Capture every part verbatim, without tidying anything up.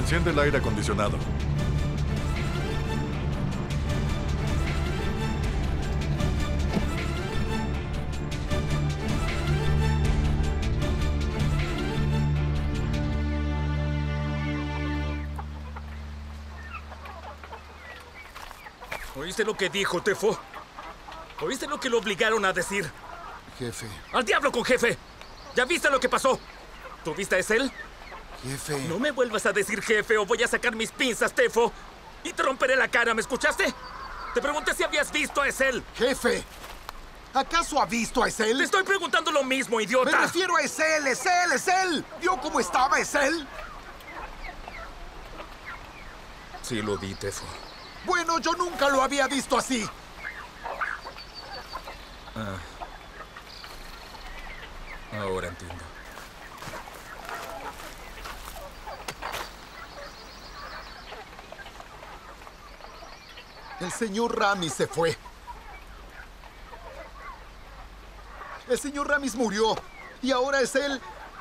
Enciende el aire acondicionado. ¿Oíste lo que dijo, Tefo? ¿Oíste lo que lo obligaron a decir? Jefe. ¡Al diablo con jefe! ¿Ya viste lo que pasó? ¿Tú viste a Esel? Jefe. No me vuelvas a decir jefe o voy a sacar mis pinzas, Tefo. Y te romperé la cara, ¿me escuchaste? Te pregunté si habías visto a Esel. Jefe. ¿Acaso ha visto a Esel? Te estoy preguntando lo mismo, idiota. Me refiero a Esel, Esel, Esel. ¿Vio cómo estaba Esel? Sí lo vi, Tefo. Bueno, yo nunca lo había visto así. Ah. Ahora entiendo. El señor Ramis se fue. El señor Ramis murió. Y ahora es él.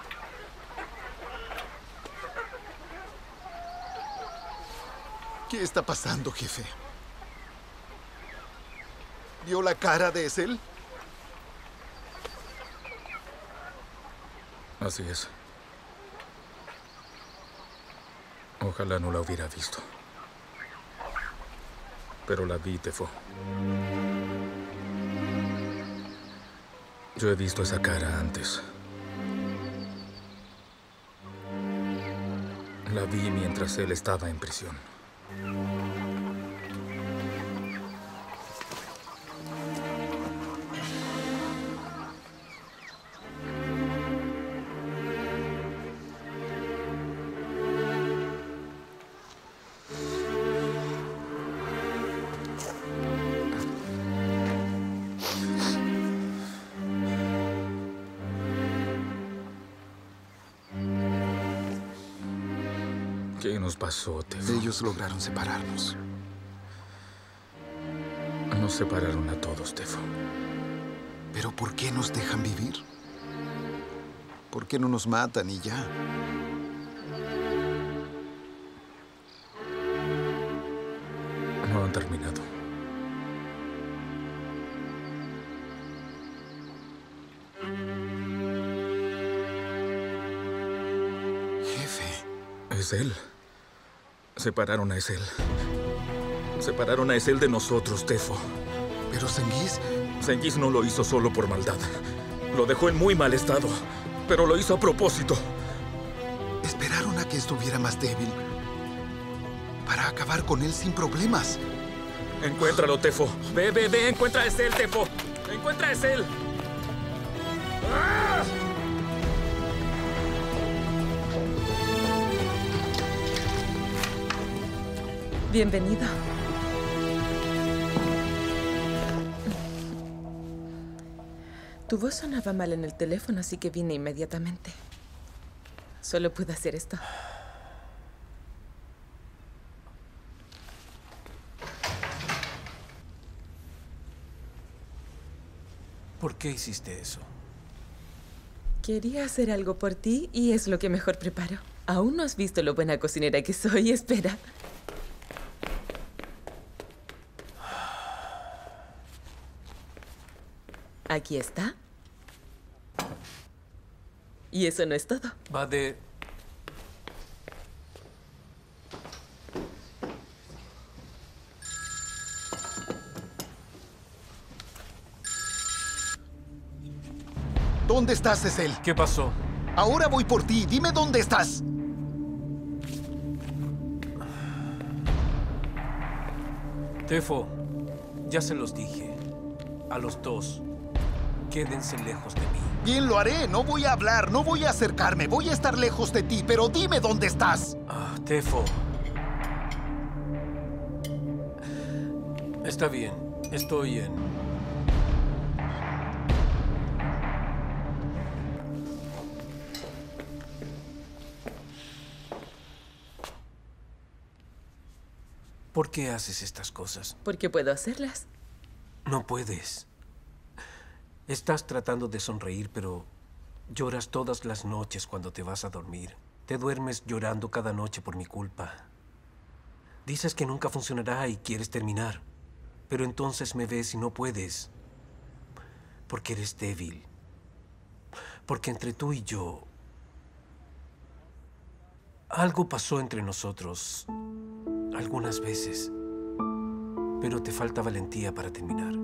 ¿Qué está pasando, jefe? ¿Vio la cara de Esel? Así es. Ojalá no la hubiera visto. Pero la vi, Tefo. Yo he visto esa cara antes. La vi mientras él estaba en prisión. ¿Qué nos pasó, Tefo? Ellos lograron separarnos. Nos separaron a todos, Tefo. ¿Pero por qué nos dejan vivir? ¿Por qué no nos matan y ya? No han terminado. Jefe. Es él. Separaron a Esel. Separaron a Esel de nosotros, Tefo. ¿Pero Cengiz? Cengiz no lo hizo solo por maldad. Lo dejó en muy mal estado, pero lo hizo a propósito. Esperaron a que estuviera más débil para acabar con él sin problemas. Encuéntralo, Tefo. Ve, ve, ve. Encuentra a Esel, Tefo. Encuentra a Esel. ¡Ah! Bienvenido. Tu voz sonaba mal en el teléfono, así que vine inmediatamente. Solo pude hacer esto. ¿Por qué hiciste eso? Quería hacer algo por ti y es lo que mejor preparo. Aún no has visto lo buena cocinera que soy. Espera. Aquí está. Y eso no es todo. Va de... ¿Dónde estás, Esel? ¿Qué pasó? Ahora voy por ti. Dime dónde estás. Tefo, ya se los dije. A los dos. Quédense lejos de mí. Bien, lo haré. No voy a hablar, no voy a acercarme. Voy a estar lejos de ti, pero dime dónde estás. Ah, Tefo. Está bien. Estoy en... ¿Por qué haces estas cosas? Porque puedo hacerlas. No puedes. Estás tratando de sonreír, pero lloras todas las noches cuando te vas a dormir. Te duermes llorando cada noche por mi culpa. Dices que nunca funcionará y quieres terminar. Pero entonces me ves y no puedes. Porque eres débil. Porque entre tú y yo... algo pasó entre nosotros. Algunas veces. Pero te falta valentía para terminar.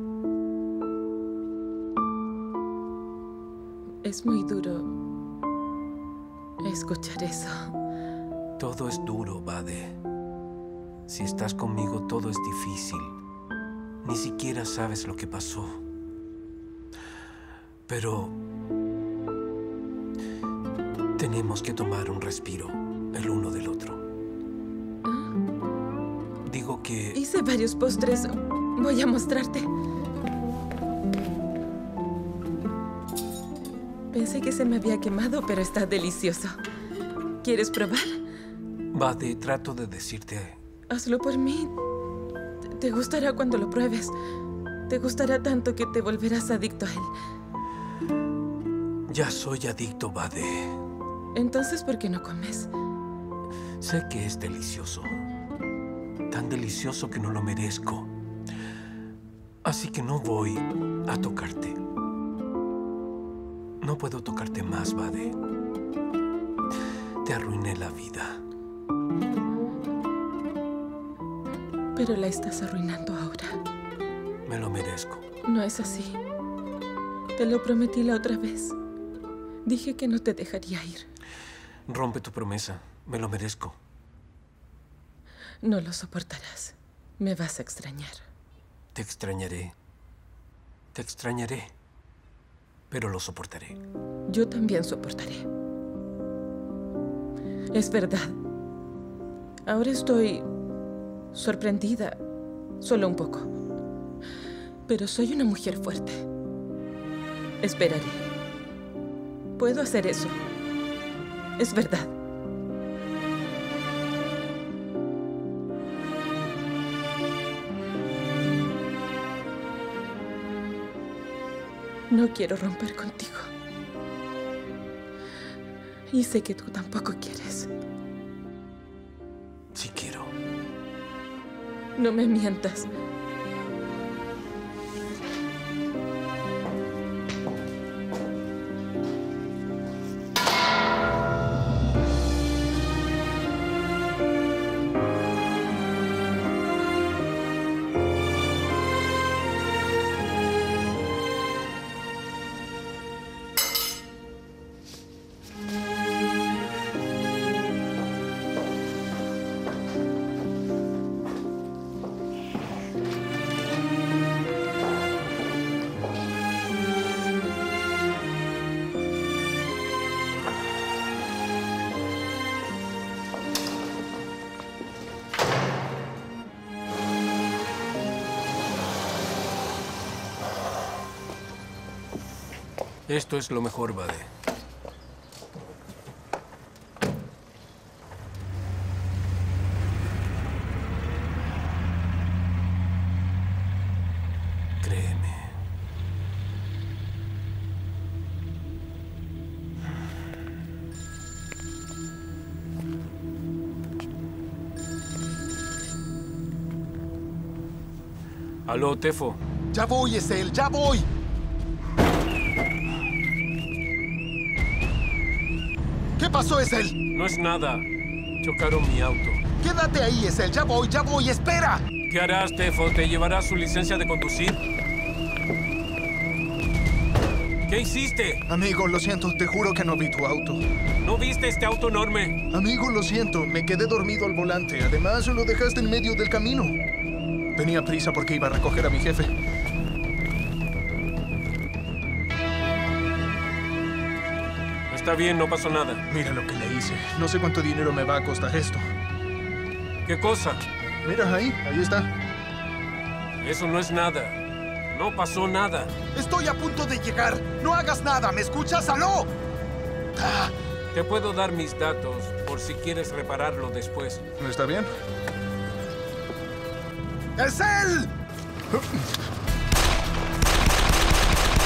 Es muy duro escuchar eso. Todo es duro, Bade. Si estás conmigo, todo es difícil. Ni siquiera sabes lo que pasó. Pero... tenemos que tomar un respiro, el uno del otro. ¿Ah? Digo que... Hice varios postres. Voy a mostrarte. Pensé que se me había quemado, pero está delicioso. ¿Quieres probar? Bade, trato de decirte... Hazlo por mí. Te gustará cuando lo pruebes. Te gustará tanto que te volverás adicto a él. Ya soy adicto, Bade. Entonces, ¿por qué no comes? Sé que es delicioso. Tan delicioso que no lo merezco. Así que no voy a tocarte. No puedo tocarte más, Bade. Te arruiné la vida. Pero la estás arruinando ahora. Me lo merezco. No es así. Te lo prometí la otra vez. Dije que no te dejaría ir. Rompe tu promesa. Me lo merezco. No lo soportarás. Me vas a extrañar. Te extrañaré. Te extrañaré. Pero lo soportaré. Yo también soportaré. Es verdad. Ahora estoy sorprendida. Solo un poco. Pero soy una mujer fuerte. Esperaré. Puedo hacer eso. Es verdad. No quiero romper contigo. Y sé que tú tampoco quieres. Sí quiero. No me mientas. Esto es lo mejor, Bade. Créeme. Aló, Tefo. Ya voy, Esel, ya voy. ¿Qué pasó, Esel? No es nada. Chocaron mi auto. Quédate ahí, Esel. Ya voy, ya voy. ¡Espera! ¿Qué harás, Tefo? ¿Te llevarás su licencia de conducir? ¿Qué hiciste? Amigo, lo siento. Te juro que no vi tu auto. ¿No viste este auto enorme? Amigo, lo siento. Me quedé dormido al volante. Además, lo dejaste en medio del camino. Tenía prisa porque iba a recoger a mi jefe. Está bien, no pasó nada. Mira lo que le hice. No sé cuánto dinero me va a costar esto. ¿Qué cosa? Mira, ahí. Ahí está. Eso no es nada. No pasó nada. Estoy a punto de llegar. No hagas nada. ¿Me escuchas? ¡Aló! Ah, Te puedo dar mis datos por si quieres repararlo después. ¿Está bien? ¡Esel!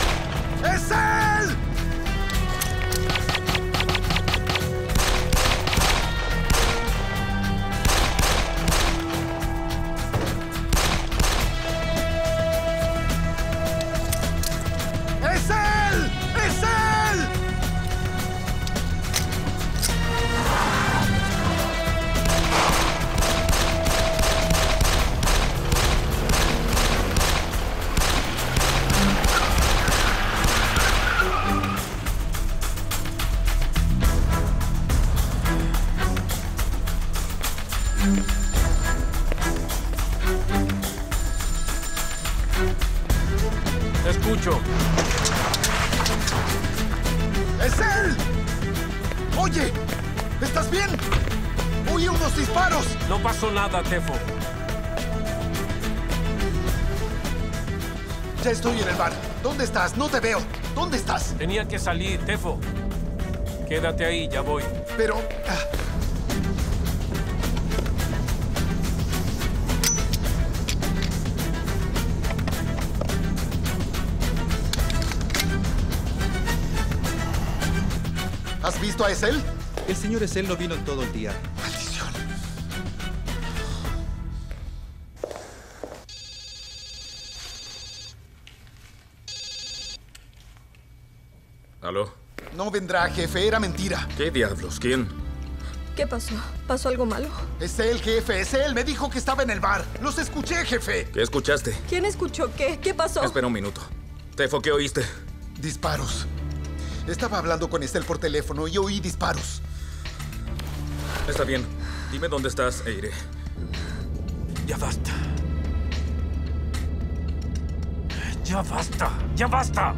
¡Esel! hecho. ¡Es él! ¡Oye! ¿Estás bien? ¡Oye unos disparos! No pasó nada, Tefo. Ya estoy en el bar. ¿Dónde estás? No te veo. ¿Dónde estás? Tenía que salir, Tefo. Quédate ahí, ya voy. Pero... ah, ¿has visto a Esel? El señor Esel no vino en todo el día. ¡Maldición! ¿Aló? No vendrá, jefe. Era mentira. ¿Qué diablos? ¿Quién? ¿Qué pasó? ¿Pasó algo malo? Es él, jefe. Es él. Me dijo que estaba en el bar. Los escuché, jefe. ¿Qué escuchaste? ¿Quién escuchó qué? ¿Qué pasó? Espera un minuto. Tefo, ¿qué oíste? Disparos. Estaba hablando con Estel por teléfono y oí disparos. Está bien. Dime dónde estás e iré. Ya basta. Ya basta. Ya basta.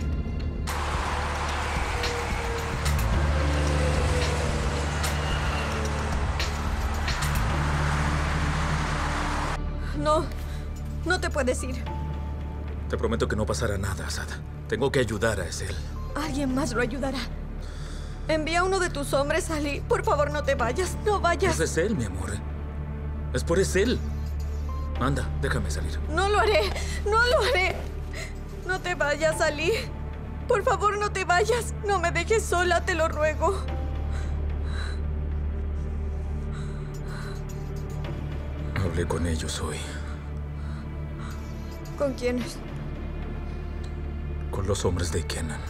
No, no te puedes ir. Te prometo que no pasará nada, Assad. Tengo que ayudar a Esel. Alguien más lo ayudará. Envía a uno de tus hombres, Ali. Por favor, no te vayas. No vayas. Es Esel, mi amor. Es por Esel. Anda, déjame salir. No lo haré. No lo haré. No te vayas, Ali. Por favor, no te vayas. No me dejes sola, te lo ruego. Hablé con ellos hoy. ¿Con quiénes? Con los hombres de Kenan.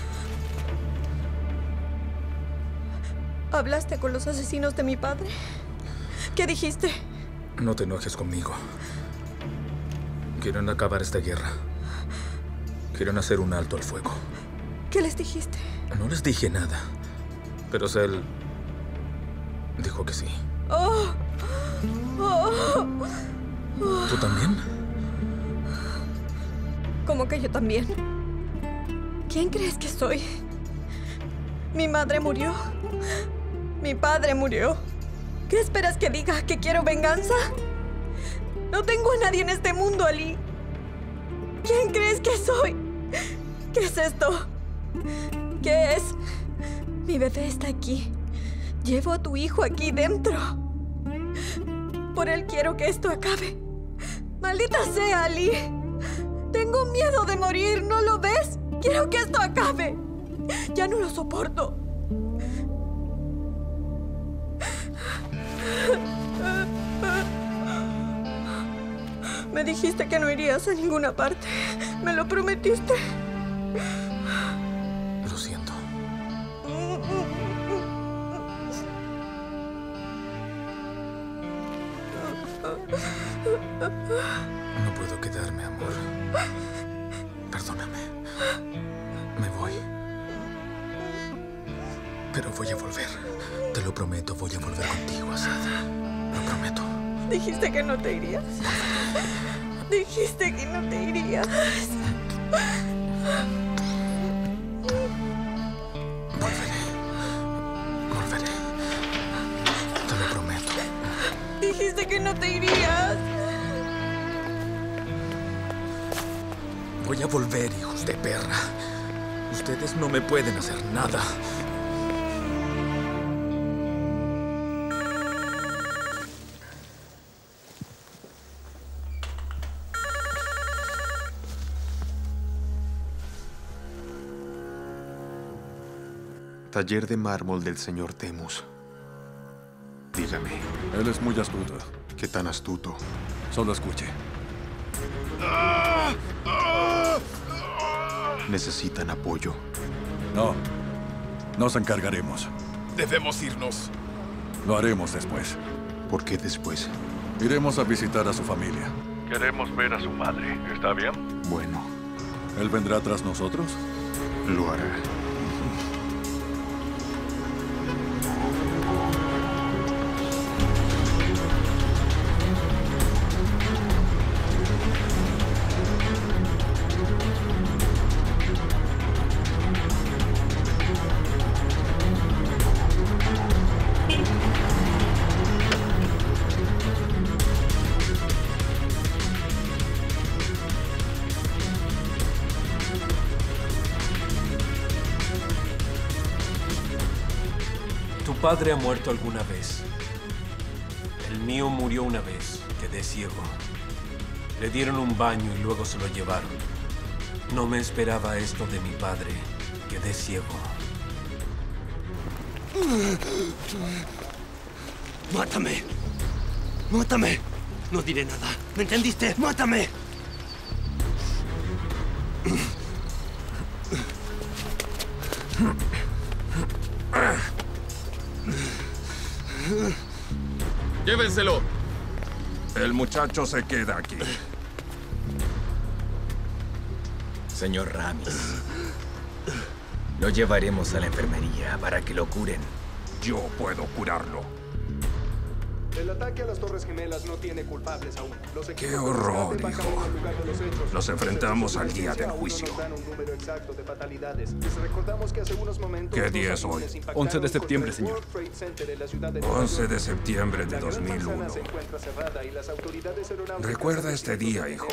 ¿Hablaste con los asesinos de mi padre? ¿Qué dijiste? No te enojes conmigo. Quieren acabar esta guerra. Quieren hacer un alto al fuego. ¿Qué les dijiste? No les dije nada. Pero Sel dijo que sí. Oh. Oh. ¿Tú también? ¿Cómo que yo también? ¿Quién crees que soy? Mi madre murió. Mi padre murió. ¿Qué esperas que diga? ¿Que quiero venganza? No tengo a nadie en este mundo, Ali. ¿Quién crees que soy? ¿Qué es esto? ¿Qué es? Mi bebé está aquí. Llevo a tu hijo aquí dentro. Por él quiero que esto acabe. ¡Maldita sea, Ali! Tengo miedo de morir, ¿no lo ves? Quiero que esto acabe. Ya no lo soporto. Me dijiste que no irías a ninguna parte. ¿Me lo prometiste? Lo siento. No puedo quedarme, amor. Perdóname. Me voy. Pero voy a volver. Te lo prometo, voy a volver contigo, Assad. Lo prometo. Dijiste que no te irías. Dijiste que no te irías. Volveré. Volveré. Te lo prometo. Dijiste que no te irías. Voy a volver, hijos de perra. Ustedes no me pueden hacer nada. Taller de mármol del señor Temus. Dígame, Él es muy astuto. ¿qué tan astuto? Solo escuche. ¿Necesitan apoyo? No. Nos encargaremos. Debemos irnos. Lo haremos después. ¿Por qué después? Iremos a visitar a su familia. Queremos ver a su madre. ¿Está bien? Bueno, ¿Él vendrá tras nosotros? lo hará. Tu padre ha muerto alguna vez. El mío murió una vez. Quedé ciego. Le dieron un baño y luego se lo llevaron. No me esperaba esto de mi padre. Quedé ciego. ¡Mátame! ¡Mátame! No diré nada. ¿Me entendiste? ¡Mátame! ¡Llévenselo! El muchacho se queda aquí. Señor Ramis, lo llevaremos a la enfermería para que lo curen. Yo puedo curarlo. El ataque a las Torres Gemelas no tiene culpables aún. Los ¡Qué horror, hijo! Nos enfrentamos al día del juicio. ¿Qué día es hoy? once de septiembre, señor. once de septiembre de dos mil uno. Recuerda este día, hijo.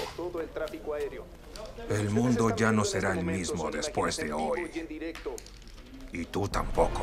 El mundo ya no será el mismo después de hoy. Y tú tampoco.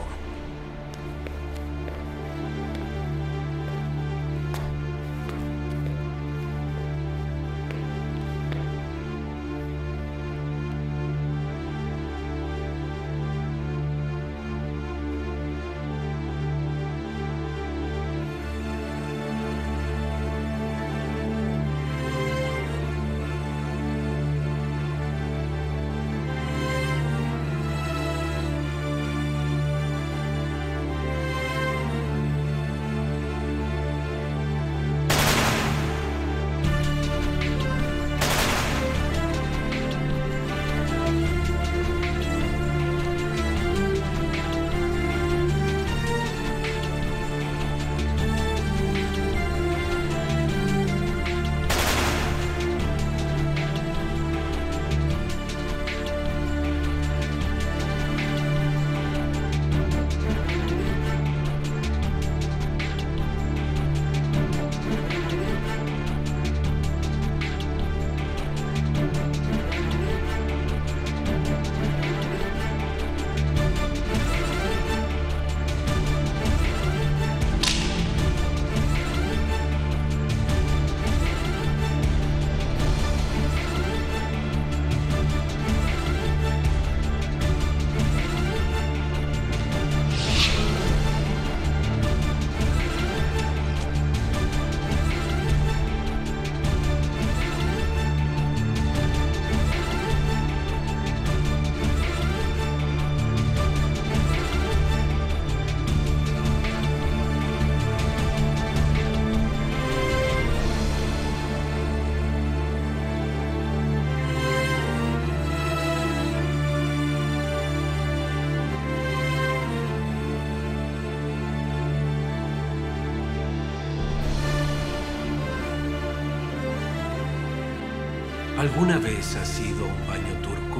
¿Alguna vez ha sido un baño turco?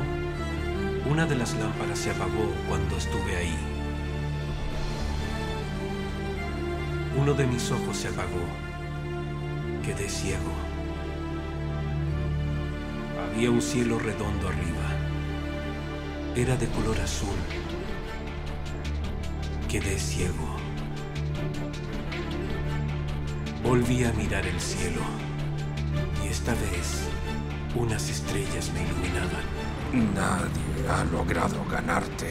Una de las lámparas se apagó cuando estuve ahí. Uno de mis ojos se apagó. Quedé ciego. Había un cielo redondo arriba. Era de color azul. Quedé ciego. Volví a mirar el cielo. Y esta vez, unas estrellas me iluminaban. Nadie ha logrado ganarte.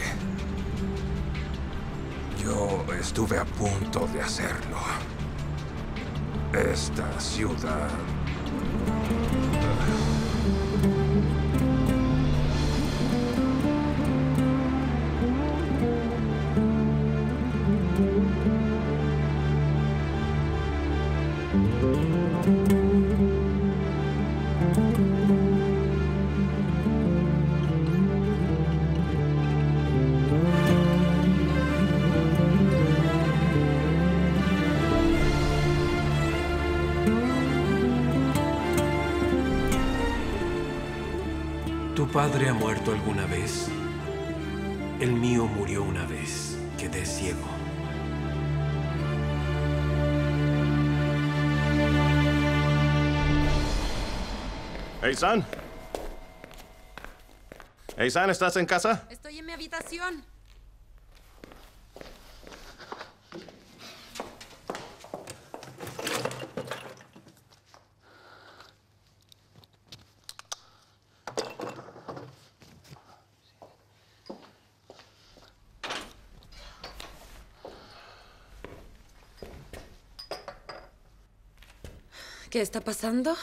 Yo estuve a punto de hacerlo. Esta ciudad... ¿Tu padre ha muerto alguna vez? El mío murió una vez. Quedé ciego. Hey, San. Hey, San, ¿estás en casa? Estoy en mi habitación. ¿Qué está pasando?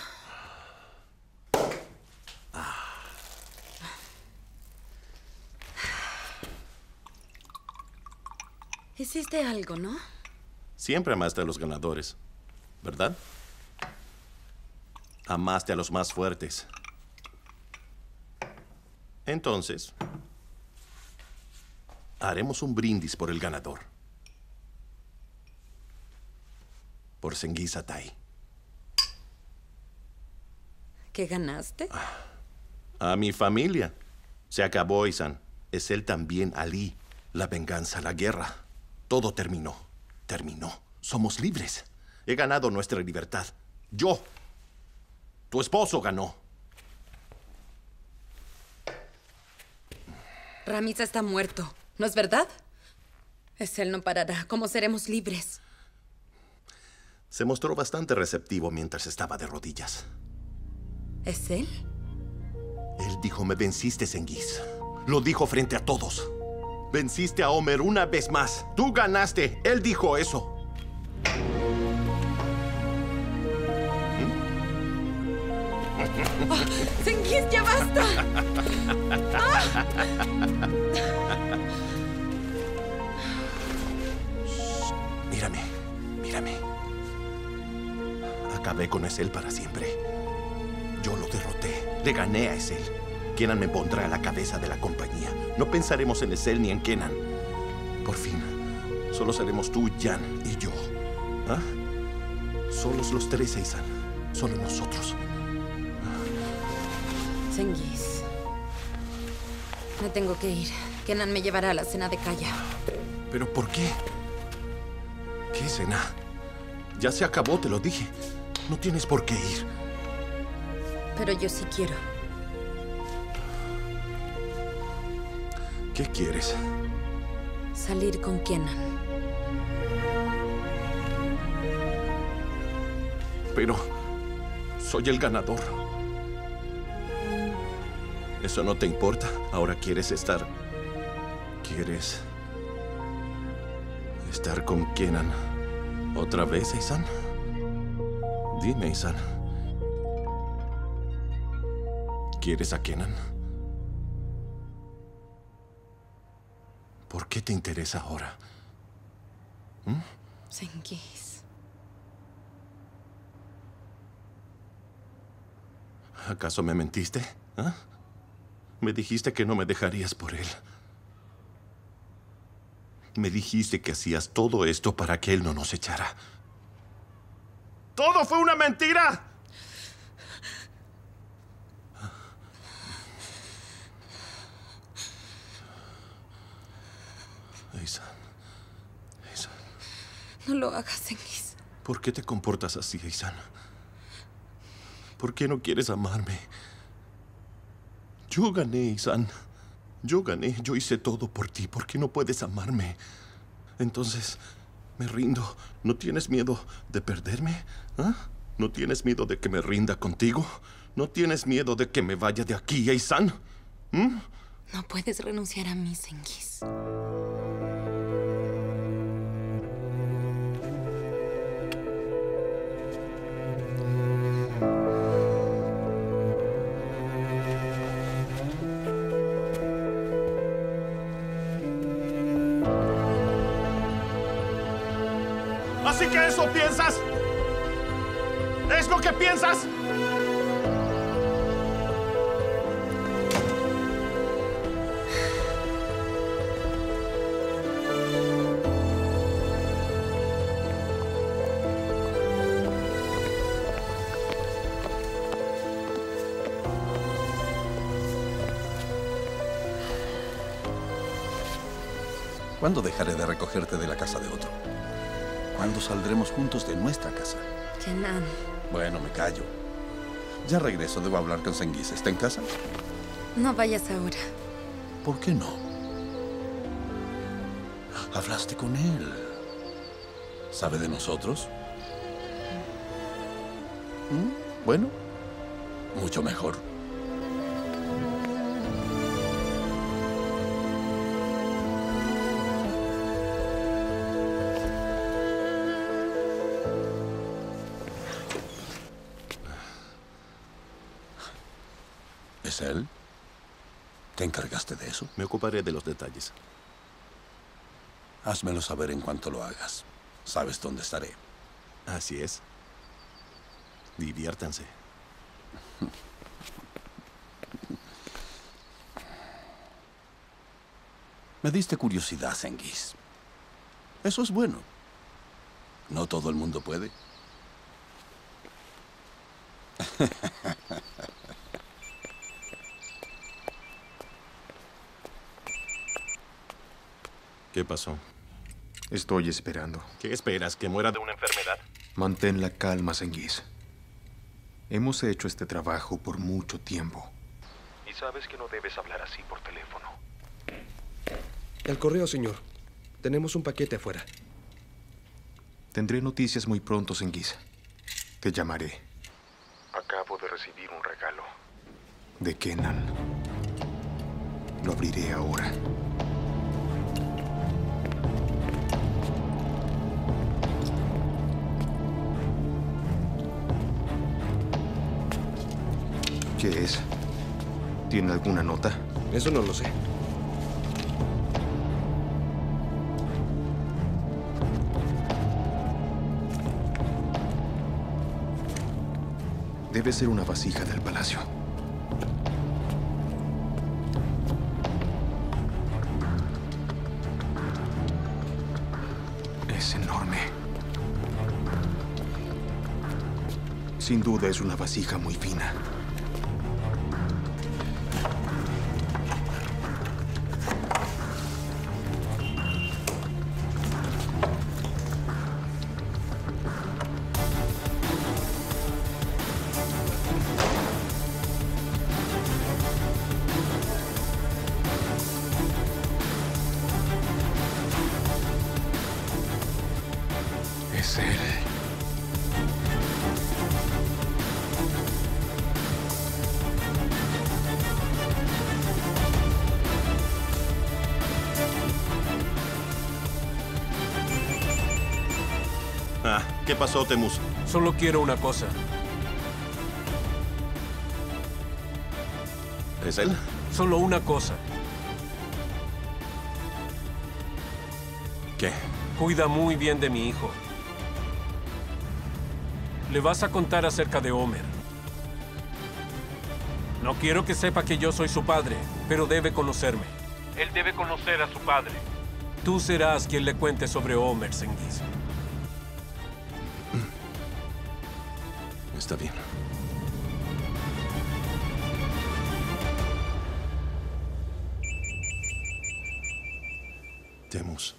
Hiciste algo, ¿no? Siempre amaste a los ganadores, ¿verdad? Amaste a los más fuertes. Entonces, haremos un brindis por el ganador. Por Cengiz Atay. ¿Qué ganaste? A mi familia. Se acabó, Isan. Es él también, Ali. La venganza, la guerra. Todo terminó. Terminó. Somos libres. He ganado nuestra libertad. Yo. Tu esposo ganó. Ramiz está muerto, ¿no es verdad? Es él no parará. ¿Cómo seremos libres? Se mostró bastante receptivo mientras estaba de rodillas. ¿Es él? Él dijo, me venciste, Cengiz. Lo dijo frente a todos. Venciste a Homer una vez más. Tú ganaste. Él dijo eso. Oh, ¡Cengiz, ya basta! ¡Ah! Mírame, mírame. Acabé con Esel para siempre. Yo lo derroté. Le gané a Esel. Kenan me pondrá a la cabeza de la compañía. No pensaremos en Esel ni en Kenan. Por fin, solo seremos tú, Jan y yo. ¿Ah? Solos los tres, Isan. Solo nosotros. Cengiz. Me tengo que ir. Kenan me llevará a la cena de Kaya. ¿Pero por qué? ¿Qué cena? Ya se acabó, te lo dije. No tienes por qué ir. Pero yo sí quiero. ¿Qué quieres? Salir con Kenan. Pero soy el ganador. ¿Eso no te importa? Ahora quieres estar... ¿Quieres... estar con Kenan otra vez, Isan? Dime, Isan. ¿Quieres a Kenan? ¿Por qué te interesa ahora? ¿Mm? Cengiz. ¿Acaso me mentiste? ¿Ah? Me dijiste que no me dejarías por él. Me dijiste que hacías todo esto para que él no nos echara. ¡Todo fue una mentira! Isan. Isan. No lo hagas, Cengiz. ¿Por qué te comportas así, Isan? ¿Por qué no quieres amarme? Yo gané, Isan. Yo gané. Yo hice todo por ti. ¿Por qué no puedes amarme? Entonces, me rindo. ¿No tienes miedo de perderme? ¿Ah? ¿No tienes miedo de que me rinda contigo? ¿No tienes miedo de que me vaya de aquí, Isan? ¿Mm? No puedes renunciar a mí, Cengiz. ¿Así que eso piensas? ¿Es lo que piensas? ¿Cuándo dejaré de recogerte de la casa de otro? ¿Cuándo saldremos juntos de nuestra casa? Kenan. Bueno, me callo. Ya regreso, debo hablar con Cengiz. ¿Está en casa? No vayas ahora. ¿Por qué no? Hablaste con él. ¿Sabe de nosotros? ¿Mm? Bueno, mucho mejor. ¿Esel? ¿Te encargaste de eso? Me ocuparé de los detalles. Házmelo saber en cuanto lo hagas. Sabes dónde estaré. Así es. Diviértanse. Me diste curiosidad, Cengiz. Eso es bueno. No todo el mundo puede. ¿Qué pasó? Estoy esperando. ¿Qué esperas? ¿Que muera de una enfermedad? Mantén la calma, Cengiz. Hemos hecho este trabajo por mucho tiempo. Y sabes que no debes hablar así por teléfono. El correo, señor. Tenemos un paquete afuera. Tendré noticias muy pronto, Cengiz. Te llamaré. Acabo de recibir un regalo. De Kenan. Lo abriré ahora. ¿Qué es? ¿Tiene alguna nota? Eso no lo sé. Debe ser una vasija del palacio. Es enorme. Sin duda es una vasija muy fina. Es él. Ah, ¿qué pasó, Temus? Solo quiero una cosa. ¿Es él? Solo una cosa. ¿Qué? Cuida muy bien de mi hijo. Le vas a contar acerca de Homer. No quiero que sepa que yo soy su padre, pero debe conocerme. Él debe conocer a su padre. Tú serás quien le cuente sobre Homer, Cengiz. Está bien. Temus.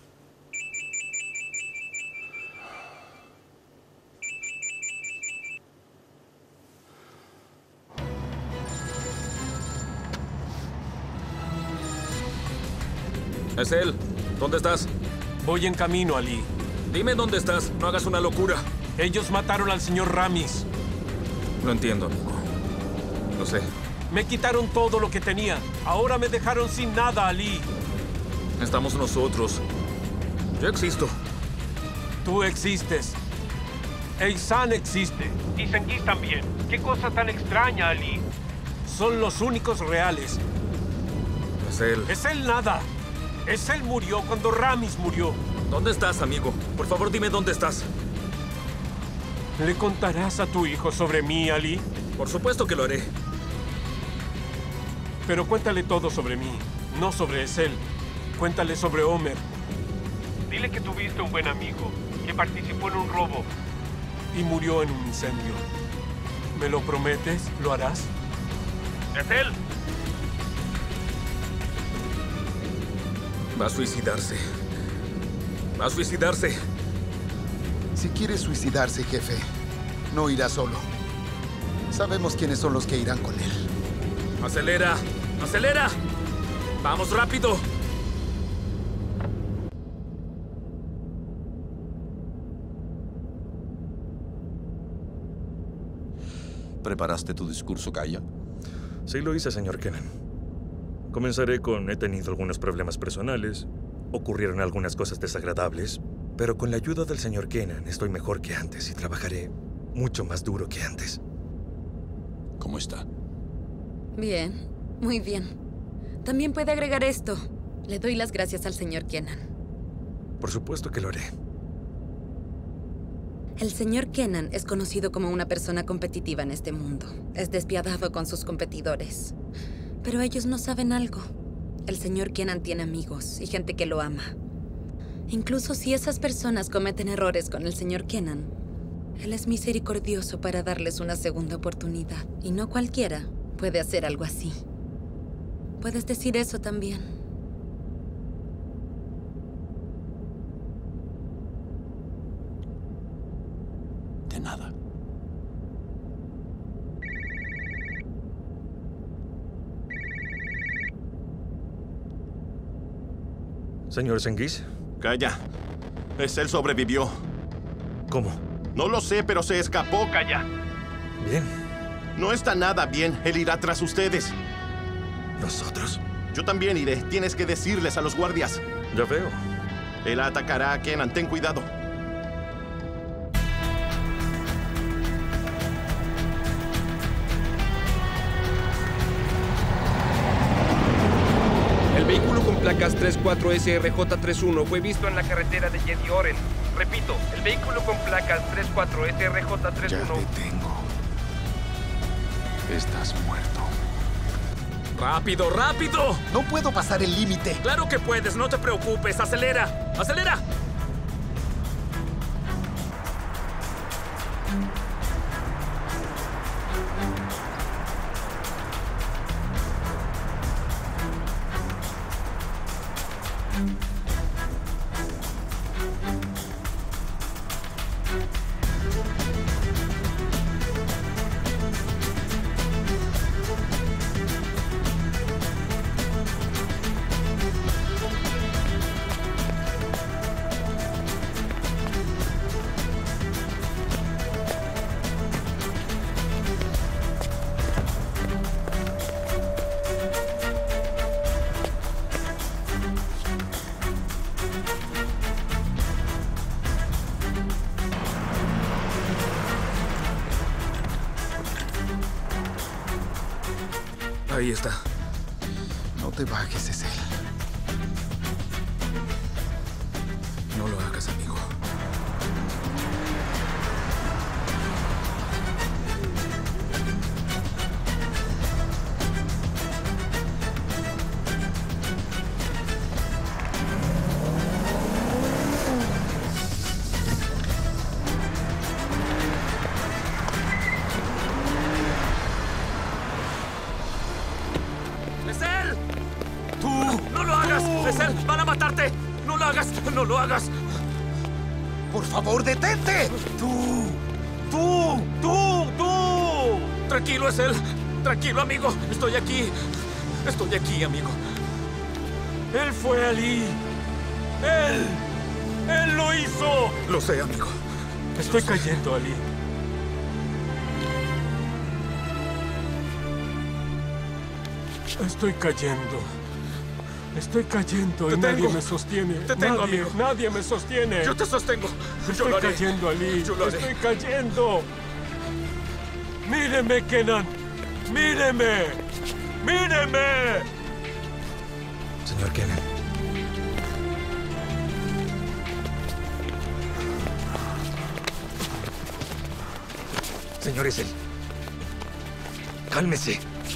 Es él. ¿Dónde estás? Voy en camino, Ali. Dime dónde estás. No hagas una locura. Ellos mataron al señor Ramis. No entiendo, amigo. No sé. Me quitaron todo lo que tenía. Ahora me dejaron sin nada, Ali. Estamos nosotros. Yo existo. Tú existes. Eysan existe. Y Cengiz también. ¿Qué cosa tan extraña, Ali? Son los únicos reales. Es él. Es él nada. Es él murió cuando Ramis murió. ¿Dónde estás, amigo? Por favor, dime dónde estás. ¿Le contarás a tu hijo sobre mí, Ali? Por supuesto que lo haré. Pero cuéntale todo sobre mí, no sobre Esel. Cuéntale sobre Homer. Dile que tuviste un buen amigo, que participó en un robo y murió en un incendio. ¿Me lo prometes? ¿Lo harás? ¡Esel! Va a suicidarse. Va a suicidarse. Si quiere suicidarse, jefe, no irá solo. Sabemos quiénes son los que irán con él. ¡Acelera! ¡Acelera! ¡Vamos rápido! ¿Preparaste tu discurso, Kaya? Sí lo hice, señor Kenan. Comenzaré con he tenido algunos problemas personales, ocurrieron algunas cosas desagradables, pero con la ayuda del señor Kenan estoy mejor que antes y trabajaré mucho más duro que antes. ¿Cómo está? Bien, muy bien. También puede agregar esto. Le doy las gracias al señor Kenan. Por supuesto que lo haré. El señor Kenan es conocido como una persona competitiva en este mundo. Es despiadado con sus competidores. Pero ellos no saben algo. El señor Kenan tiene amigos y gente que lo ama. Incluso si esas personas cometen errores con el señor Kenan, él es misericordioso para darles una segunda oportunidad. Y no cualquiera puede hacer algo así. Puedes decir eso también. De nada. Señor Cengiz. Calla. Ezell sobrevivió. ¿Cómo? No lo sé, pero se escapó, Calla. Bien. No está nada bien. Él irá tras ustedes. ¿Nosotros? Yo también iré. Tienes que decirles a los guardias. Ya veo. Él atacará a Kenan. Ten cuidado. El vehículo con placas tres cuatro S R J treinta y uno fue visto en la carretera de Jedi Oren. Repito, el vehículo con placas tres cuatro S R J treinta y uno... Ya te tengo. Estás muerto. ¡Rápido, rápido! No puedo pasar el límite. ¡Claro que puedes! No te preocupes. ¡Acelera! ¡Acelera! Ahí está. No te bajes, Ezell. No lo hagas, amigo. ¡Ezell! ¡Tú! ¡No lo hagas! ¡Ezell! ¡Van a matarte! ¡No lo hagas! ¡No lo hagas! ¡Por favor, detente! ¡Tú! ¡Tú! ¡Tú! ¡Tú! Tranquilo, Ezell. Tranquilo, amigo. Estoy aquí. Estoy aquí, amigo. Él fue Ali. Él. Él lo hizo. Lo sé, amigo. Estoy cayendo, Ali. Estoy cayendo. Estoy cayendo Te y nadie tengo. me sostiene. Te tengo, nadie, amigo. nadie me sostiene. Yo te sostengo. Yo Estoy lo haré. cayendo, Ali. Yo lo haré. Estoy cayendo. Míreme, Kenan. Míreme. Míreme. Señor Kenan. Señor Ezell. Cálmese.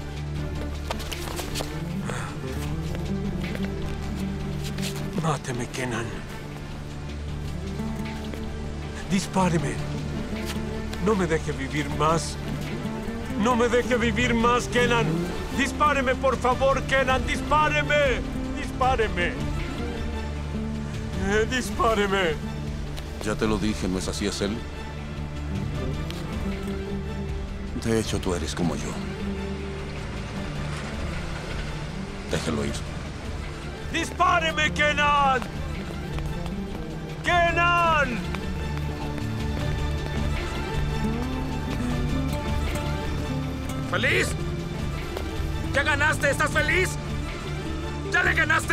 Máteme, Kenan. Dispáreme. No me deje vivir más. No me deje vivir más, Kenan. Dispáreme, por favor, Kenan. Dispáreme. Dispáreme. Eh, dispáreme. Ya te lo dije, ¿no es así, Ezell? De hecho, tú eres como yo. Déjelo ir. ¡Dispáreme, Kenan! ¡Kenan! ¿Feliz? ¿Ya ganaste? ¿Estás feliz? ¡Ya le ganaste!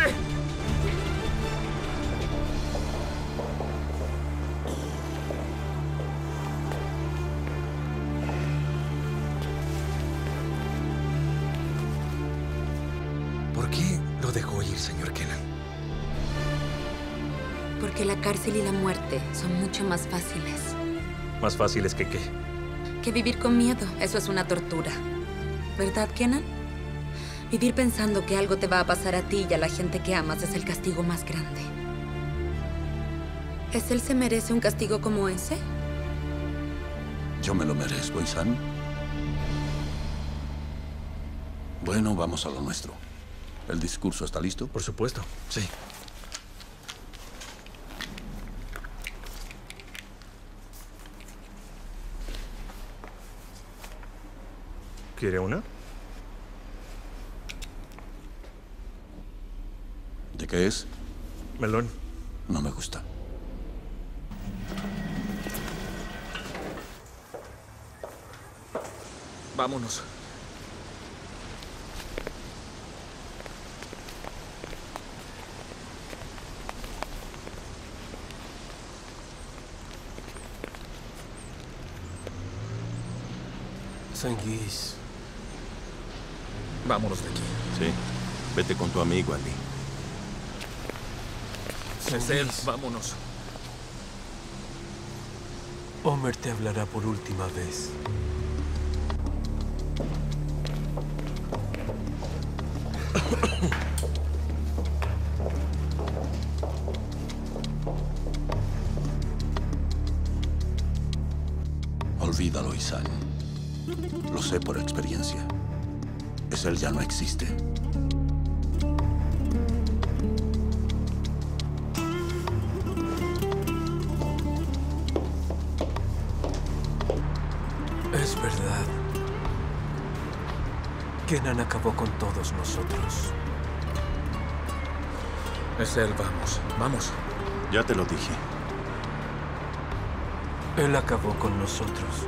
Porque la cárcel y la muerte son mucho más fáciles. ¿Más fáciles que qué? Que vivir con miedo. Eso es una tortura. ¿Verdad, Kenan? Vivir pensando que algo te va a pasar a ti y a la gente que amas es el castigo más grande. ¿Es él se merece un castigo como ese? Yo me lo merezco, Isan. Bueno, vamos a lo nuestro. ¿El discurso está listo? Por supuesto, sí. ¿Quiere una? ¿De qué es? Melón. No me gusta. Vámonos. Cengiz. Vámonos de aquí. Sí. Vete con tu amigo, Ali. Ezel, vámonos. Omer te hablará por última vez. Olvídalo, Isan. Lo sé por experiencia. Ezel ya no existe. Es verdad. Kenan acabó con todos nosotros. Ezel, vamos, vamos. Ya te lo dije. Él acabó con nosotros.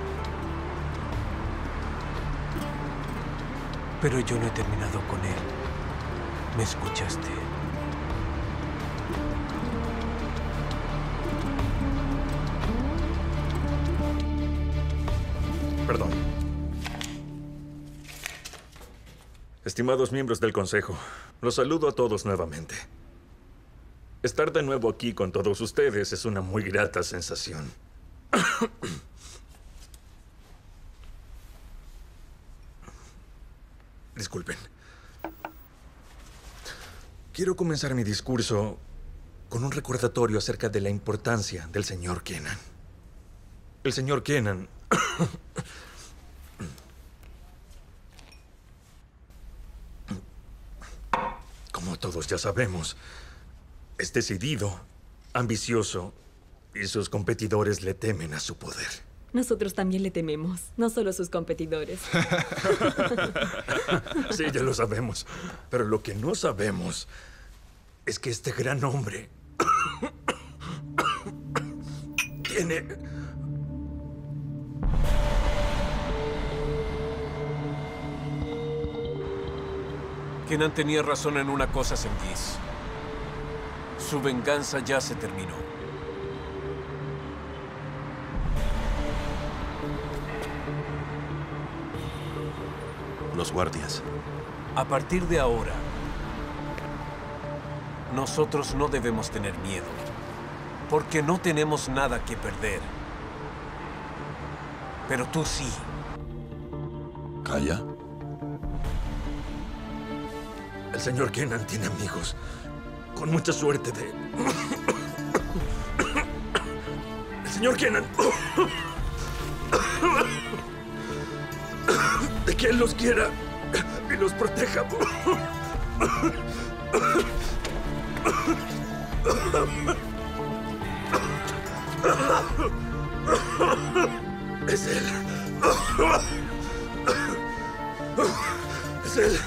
Pero yo no he terminado con él. ¿Me escuchaste? Perdón. Estimados miembros del Consejo, los saludo a todos nuevamente. Estar de nuevo aquí con todos ustedes es una muy grata sensación. Disculpen. Quiero comenzar mi discurso con un recordatorio acerca de la importancia del señor Kenan. El señor Kenan como todos ya sabemos, es decidido, ambicioso, y sus competidores le temen a su poder. Nosotros también le tememos, no solo sus competidores. Sí, ya lo sabemos. Pero lo que no sabemos es que este gran hombre tiene... Kenan tenía razón en una cosa, Cengiz. Su venganza ya se terminó. Los guardias. A partir de ahora, nosotros no debemos tener miedo, porque no tenemos nada que perder. Pero tú sí. Calla. El señor Kenan tiene amigos con mucha suerte de... El señor Kenan... de que él los quiera y los proteja. Es él. Es él.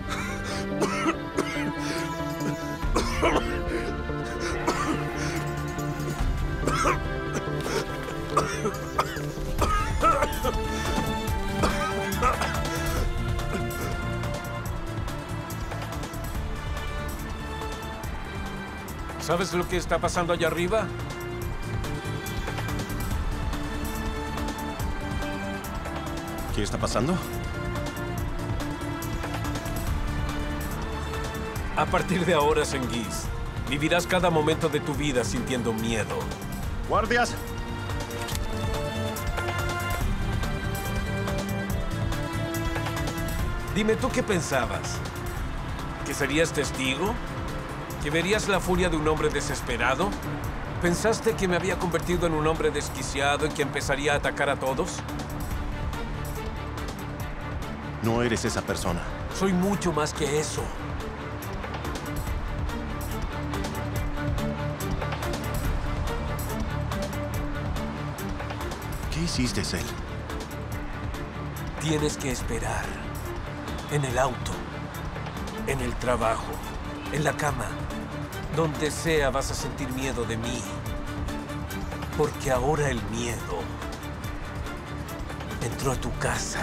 ¿Sabes lo que está pasando allá arriba? ¿Qué está pasando? A partir de ahora, Cengiz, Vivirás cada momento de tu vida sintiendo miedo. ¡Guardias! Dime, ¿tú qué pensabas? ¿Que serías testigo? ¿Que verías la furia de un hombre desesperado? ¿Pensaste que me había convertido en un hombre desquiciado y que empezaría a atacar a todos? No eres esa persona. Soy mucho más que eso. ¿Qué hiciste, Cell? Tienes que esperar. En el auto, en el trabajo, en la cama. Donde sea vas a sentir miedo de mí. Porque ahora el miedo entró a tu casa.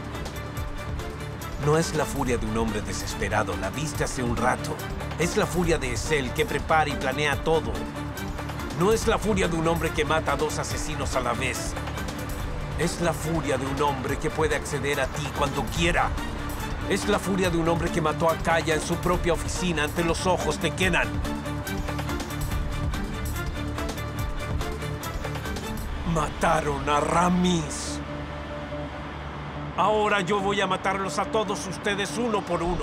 No es la furia de un hombre desesperado, la viste hace un rato. Es la furia de Cell que prepara y planea todo. No es la furia de un hombre que mata a dos asesinos a la vez. Es la furia de un hombre que puede acceder a ti cuando quiera. Es la furia de un hombre que mató a Kaya en su propia oficina ante los ojos de Kenan. Mataron a Ramis. Ahora yo voy a matarlos a todos ustedes uno por uno.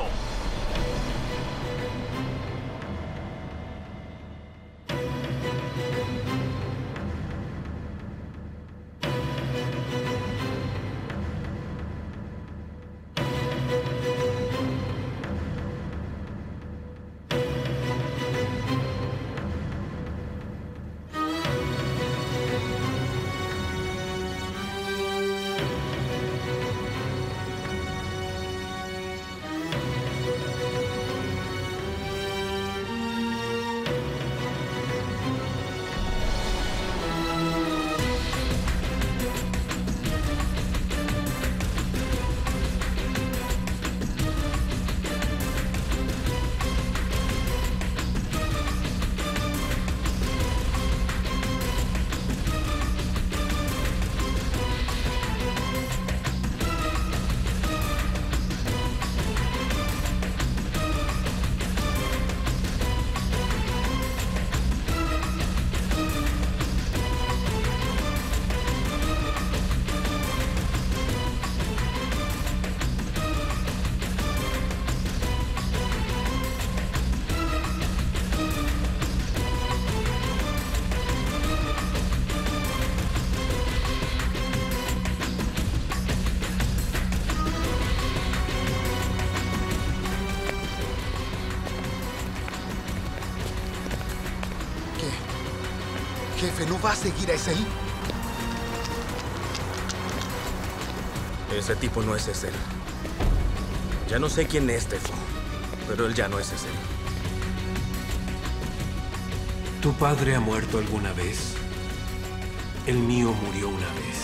Jefe, ¿no va a seguir a Cell? Ese tipo no es Cell. Ya no sé quién es Tefo, pero él ya no es Cell. ¿Tu padre ha muerto alguna vez? El mío murió una vez.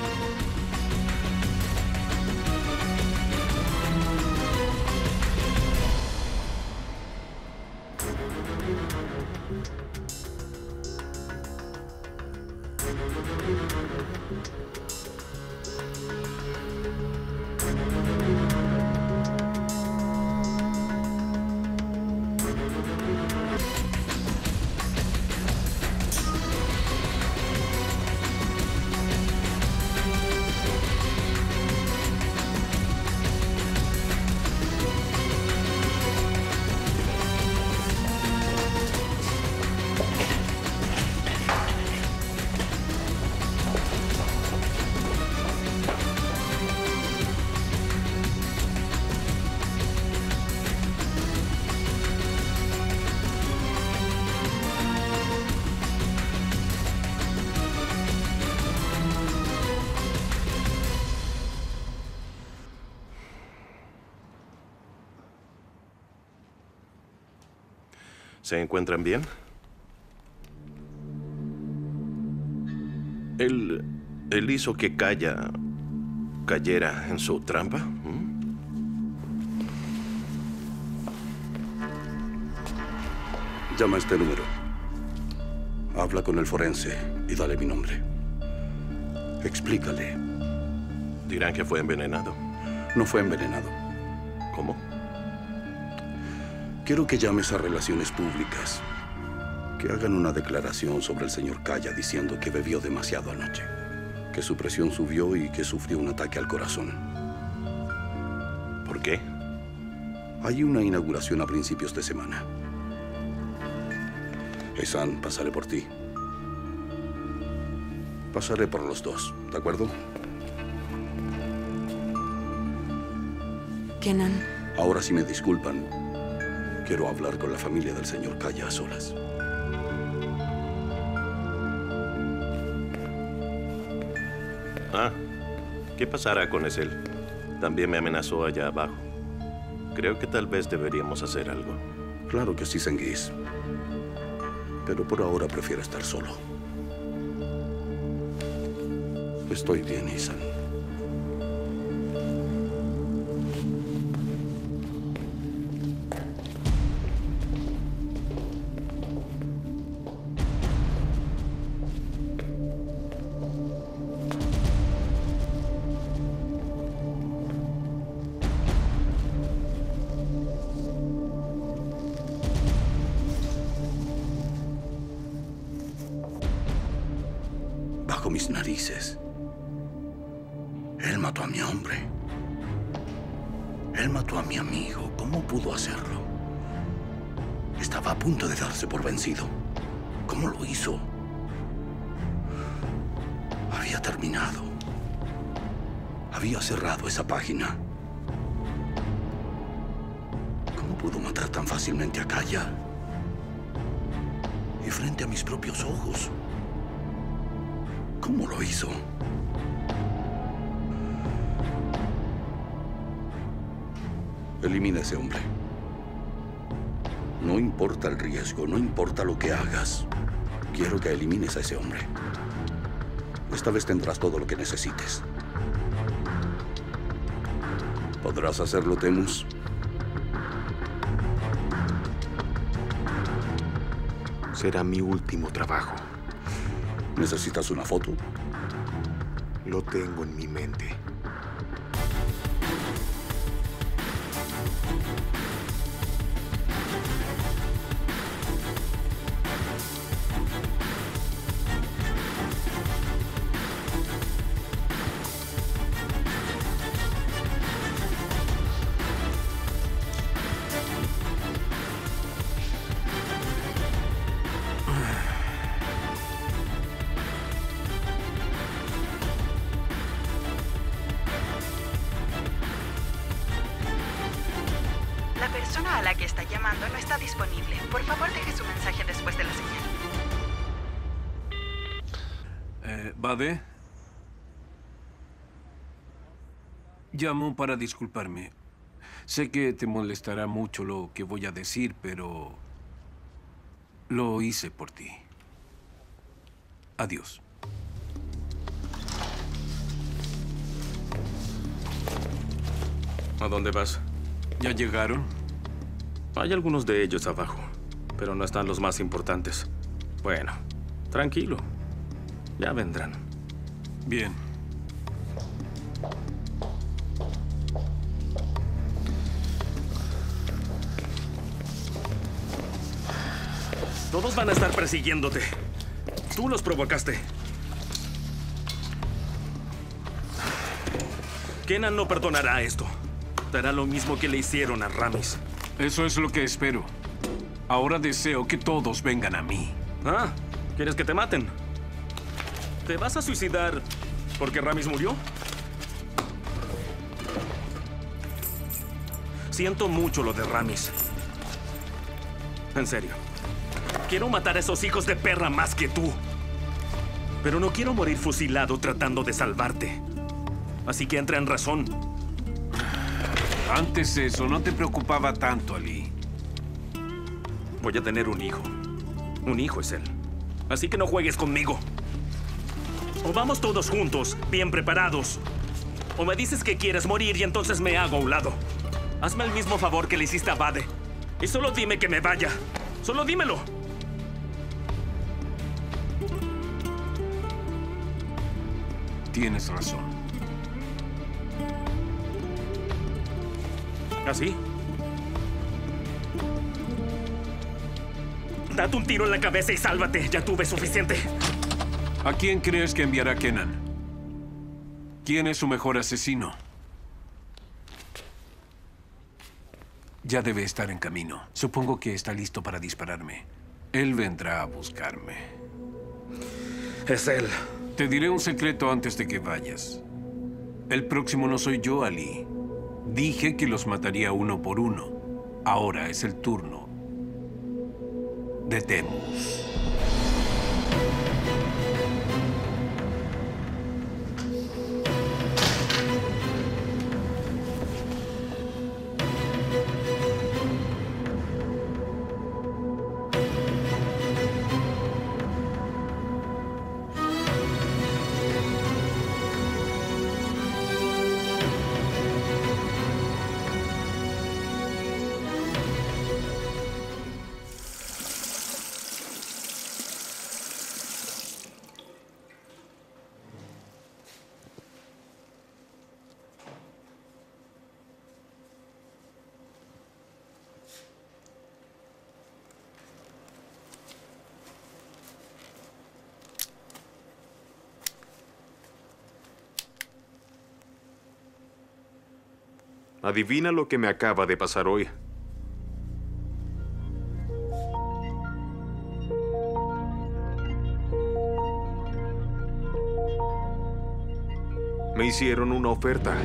¿Se encuentran bien? Él... él hizo que Kaya cayera en su trampa. ¿Mm? Llama a este número. Habla con el forense y dale mi nombre. Explícale. Dirán que fue envenenado. No fue envenenado. ¿Cómo? Quiero que llames a Relaciones Públicas Que hagan una declaración sobre el señor Kaya diciendo que bebió demasiado anoche, que su presión subió y que sufrió un ataque al corazón. ¿Por qué? Hay una inauguración a principios de semana. Esan, pasaré por ti. Pasaré por los dos, ¿de acuerdo? Kenan. Ahora, si me disculpan, quiero hablar con la familia del señor Kaya a solas. Ah, ¿qué pasará con Esel? También me amenazó allá abajo. Creo que tal vez deberíamos hacer algo. Claro que sí, Cengiz. Pero por ahora prefiero estar solo. Estoy bien, Ihsan. Bajo mis narices. Él mató a mi hombre. Él mató a mi amigo. ¿Cómo pudo hacerlo? Estaba a punto de darse por vencido. ¿Cómo lo hizo? Había terminado. Había cerrado esa página. ¿Cómo pudo matar tan fácilmente a Kaya? Y frente a mis propios ojos. ¿Cómo lo hizo? Elimina a ese hombre. No importa el riesgo, no importa lo que hagas. Quiero que elimines a ese hombre. Esta vez tendrás todo lo que necesites. ¿Podrás hacerlo, Temus? Será mi último trabajo. ¿Necesitas una foto? Lo tengo en mi mente. La persona a la que está llamando no está disponible. Por favor, deje su mensaje después de la señal. Eh, ¿Bade? Llamo para disculparme. Sé que te molestará mucho lo que voy a decir, pero lo hice por ti. Adiós. ¿A dónde vas? ¿Ya llegaron? Hay algunos de ellos abajo, pero no están los más importantes. Bueno, tranquilo. Ya vendrán. Bien. Todos van a estar persiguiéndote. Tú los provocaste. Kenan no perdonará esto. Hará lo mismo que le hicieron a Ramis. Eso es lo que espero. Ahora deseo que todos vengan a mí. Ah, ¿quieres que te maten? ¿Te vas a suicidar porque Ramis murió? Siento mucho lo de Ramis. En serio. Quiero matar a esos hijos de perra más que tú. Pero no quiero morir fusilado tratando de salvarte. Así que entra en razón. Antes eso no te preocupaba tanto, Ali. Voy a tener un hijo. Un hijo es él. Así que no juegues conmigo. O vamos todos juntos, bien preparados. O me dices que quieres morir y entonces me hago a un lado. Hazme el mismo favor que le hiciste a Bade. Y solo dime que me vaya. Solo dímelo. Tienes razón. ¿Así? Date un tiro en la cabeza y sálvate. Ya tuve suficiente. ¿A quién crees que enviará Kenan? ¿Quién es su mejor asesino? Ya debe estar en camino. Supongo que está listo para dispararme. Él vendrá a buscarme. Es él. Te diré un secreto antes de que vayas. El próximo no soy yo, Ali. Dije que los mataría uno por uno. Ahora es el turno de Temus. Adivina lo que me acaba de pasar hoy. Me hicieron una oferta.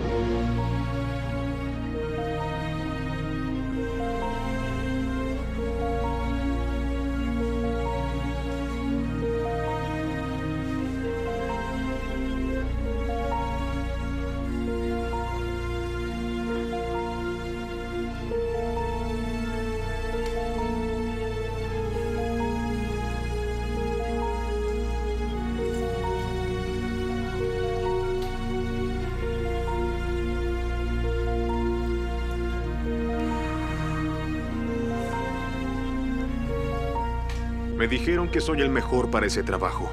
Me dijeron que soy el mejor para ese trabajo.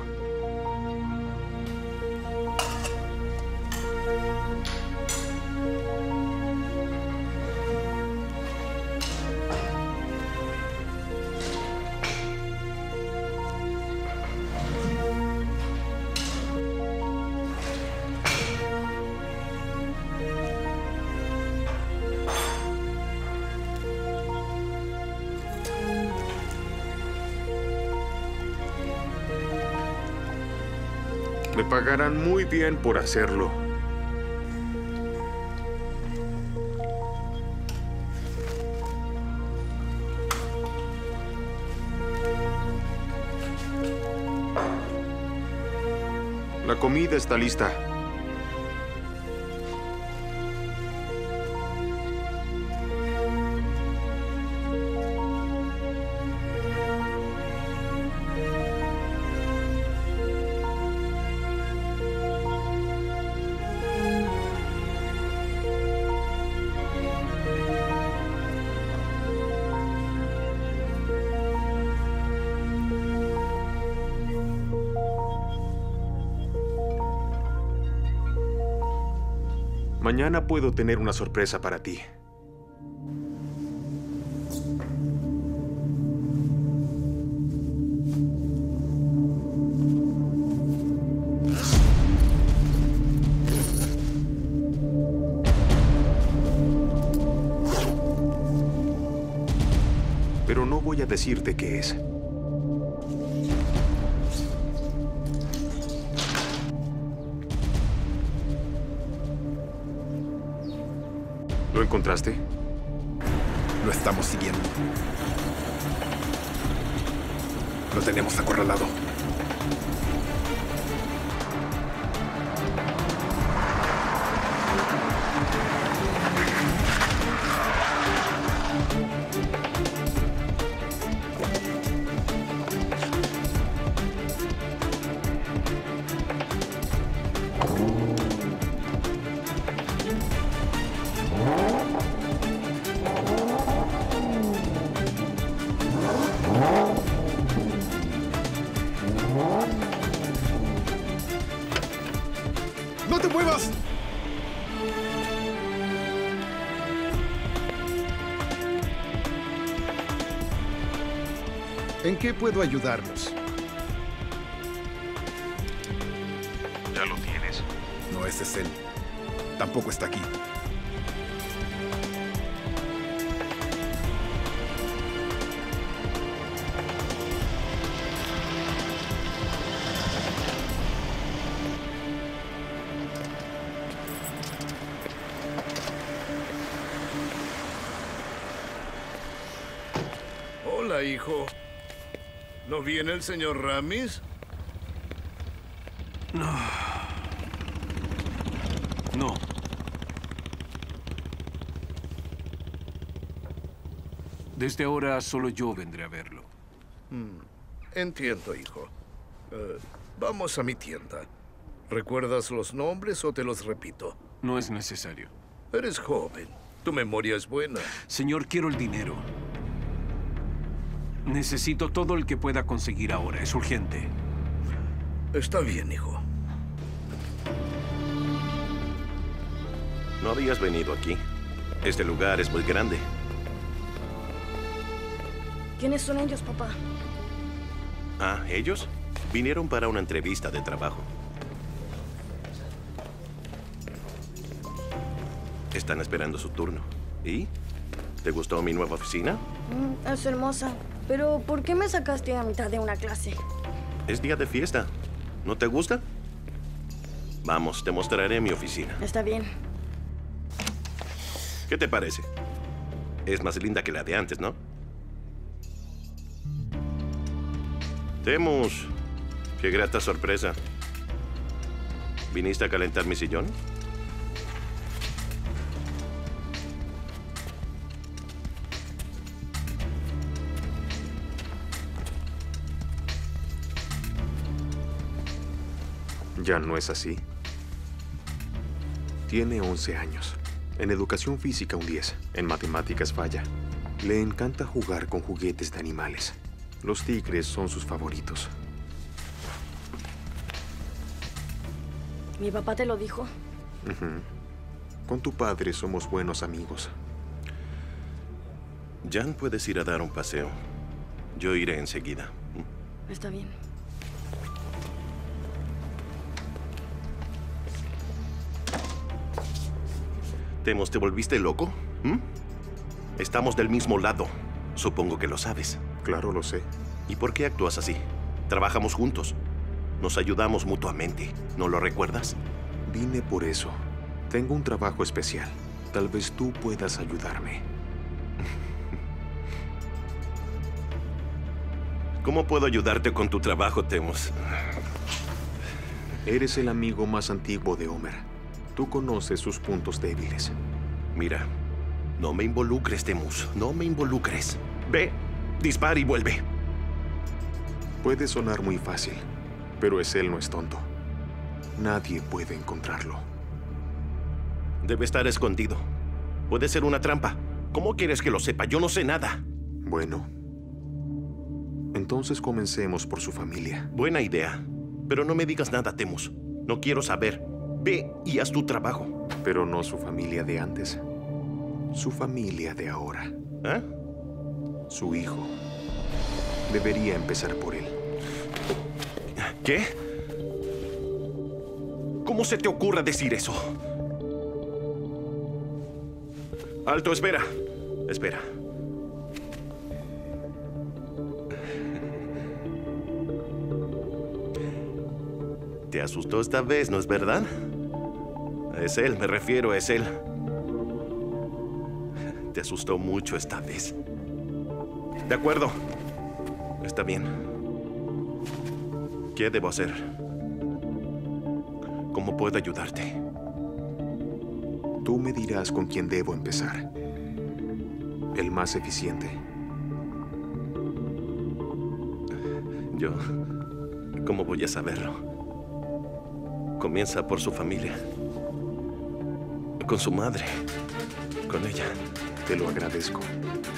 Me pagarán muy bien por hacerlo. La comida está lista. Mañana puedo tener una sorpresa para ti. Pero no voy a decirte qué es. ¿Lo encontraste? Lo estamos siguiendo. Lo tenemos acorralado. ¿En qué puedo ayudarlos? Ya lo tienes. No, ese es él. Tampoco está aquí. Hola, hijo. ¿No viene el señor Ramis? No. No. Desde ahora solo yo vendré a verlo. Hmm, Entiendo, hijo. Eh, vamos a mi tienda. ¿Recuerdas los nombres o te los repito? No es necesario. Eres joven. Tu memoria es buena. Señor, quiero el dinero. Necesito todo el que pueda conseguir ahora. Es urgente. Está bien, hijo. No habías venido aquí. Este lugar es muy grande. ¿Quiénes son ellos, papá? Ah, ¿ellos? Vinieron para una entrevista de trabajo. Están esperando su turno. ¿Y? ¿Te gustó mi nueva oficina? Mm, es hermosa. Pero, ¿por qué me sacaste a mitad de una clase? Es día de fiesta. ¿No te gusta? Vamos, te mostraré mi oficina. Está bien. ¿Qué te parece? Es más linda que la de antes, ¿no? Temus, qué grata sorpresa. ¿Viniste a calentar mi sillón? Ya no es así. Tiene once años. En educación física un diez. En matemáticas falla. Le encanta jugar con juguetes de animales. Los tigres son sus favoritos. ¿Mi papá te lo dijo? Ujú. Con tu padre somos buenos amigos. Jan, puedes ir a dar un paseo. Yo iré enseguida. Está bien. Temus, ¿te volviste loco? ¿Mm? Estamos del mismo lado. Supongo que lo sabes. Claro, lo sé. ¿Y por qué actúas así? Trabajamos juntos. Nos ayudamos mutuamente. ¿No lo recuerdas? Vine por eso. Tengo un trabajo especial. Tal vez tú puedas ayudarme. ¿Cómo puedo ayudarte con tu trabajo, Temus? Eres el amigo más antiguo de Homer. Tú conoces sus puntos débiles. Mira, no me involucres, Temus. No me involucres. Ve, dispara y vuelve. Puede sonar muy fácil, pero Esel no es tonto. Nadie puede encontrarlo. Debe estar escondido. Puede ser una trampa. ¿Cómo quieres que lo sepa? Yo no sé nada. Bueno. Entonces comencemos por su familia. Buena idea. Pero no me digas nada, Temus. No quiero saber. Ve y haz tu trabajo. Pero no su familia de antes. Su familia de ahora. ¿Eh? Su hijo. Debería empezar por él. ¿Qué? ¿Cómo se te ocurre decir eso? Alto, espera. Espera. Te asustó esta vez, ¿no es verdad? Es él, me refiero, es él. Te asustó mucho esta vez. De acuerdo. Está bien. ¿Qué debo hacer? ¿Cómo puedo ayudarte? Tú me dirás con quién debo empezar. El más eficiente. Yo... ¿Cómo voy a saberlo? Comienza por su familia. Con su madre. Con ella. Te lo agradezco.